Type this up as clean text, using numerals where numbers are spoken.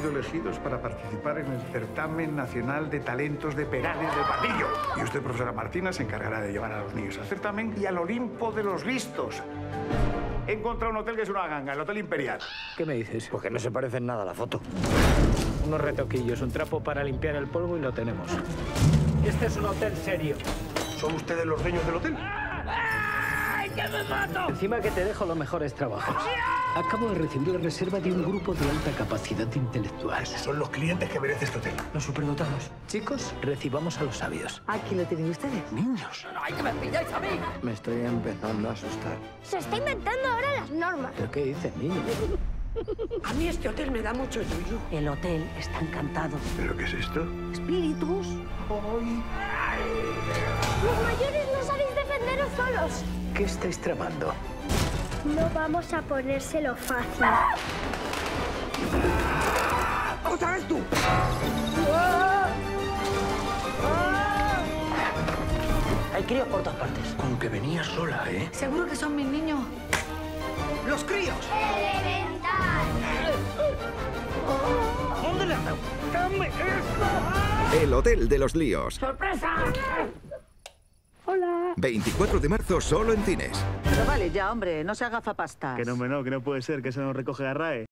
sido elegidos para participar en el certamen nacional de talentos de Perales del Pardillo. Y usted, profesora Martina, se encargará de llevar a los niños al certamen y al Olimpo de los listos. He encontrado un hotel que es una ganga, el Hotel Imperial. ¿Qué me dices? Porque no se parece en nada a la foto. Unos retoquillos, un trapo para limpiar el polvo y lo tenemos. Este es un hotel serio. ¿Son ustedes los dueños del hotel? ¡Ay, que me mato! Encima que te dejo los mejores trabajos. Acabo de recibir la reserva de un grupo de alta capacidad intelectual. Son los clientes que merece este hotel. Los superdotados. Chicos, recibamos a los sabios. Aquí lo tienen ustedes. Niños. ¡Ay, que me pilláis a mí! Me estoy empezando a asustar. Se está inventando ahora las normas. ¿Pero qué dices, niño? A mí este hotel me da mucho yuyu. El hotel está encantado. ¿Pero qué es esto? Espíritus. Los mayores no sabéis defenderos solos. ¿Qué estáis tramando? No vamos a ponérselo fácil. ¡Otra vez tú! Hay críos por todas partes. Con que venía sola, ¿eh? ¿Seguro que son mis niños? ¡Los críos! Elemental. ¿Dónde le has dado? El Hotel de los Líos. ¡Sorpresa! Hola. 24 de marzo solo en cines. Pero vale ya, hombre, no se haga gafapastas. Que no puede ser, que eso no recoge a RAE.